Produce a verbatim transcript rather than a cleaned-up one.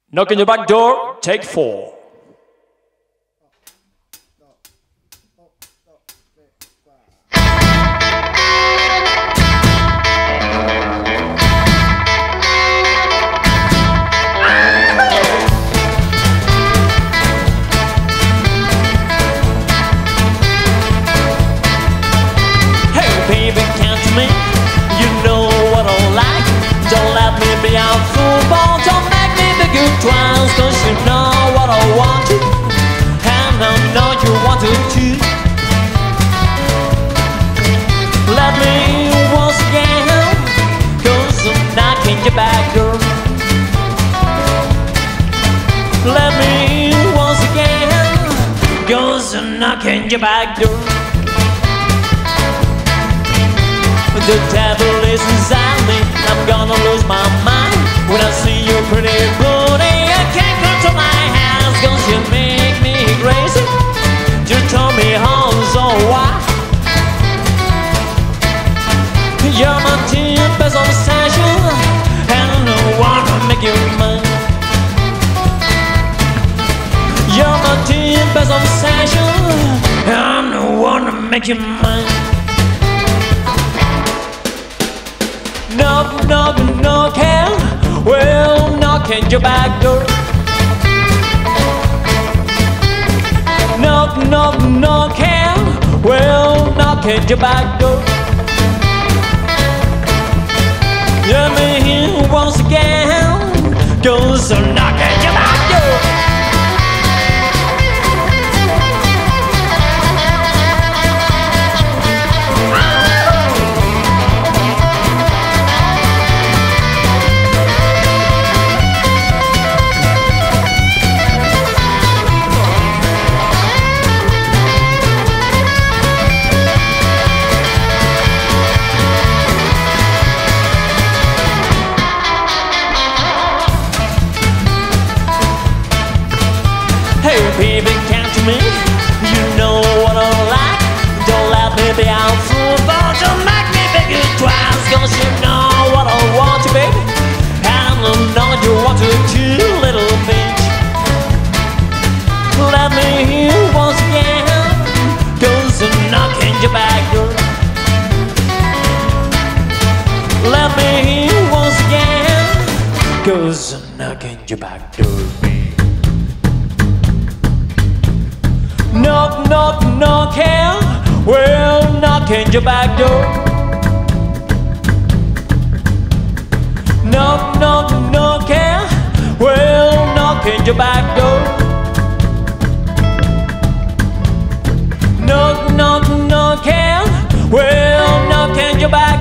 Knock on your back door, take four. Twice, cause you know what I want to, and I know you want to too. Let me once again, cause I'm knocking you back, girl. Let me once again, cause I'm knocking you back, girl. The devil is inside me, I'm gonna lose my mind when I see your pretty booty. I can't control my hands, cause you make me crazy. You told me how, so why? You're my deepest obsession, and I wanna make you mine. You're my deepest obsession, and I wanna make you mine. Knock, knock, knock, hell, well, knock at your back door. Knock, knock, knock, hell, well, knock at your back door. Let me hear once again, go so knock at your back door. Hey baby, come to me, you know what I like. Don't let me be out fool, but don't make me beg you twice, cause you know what I want to, baby. And I know you want to too, little bitch. Let me hear once again, cause I'm knocking your back door. Let me hear once again, cause I'm knocking your back door. Knock, knock, knock, hell, well, knock at your back door. Knock, knock, knock, hell, well, knock at your back door. Knock, knock, knock, hell, well, knock at your back door.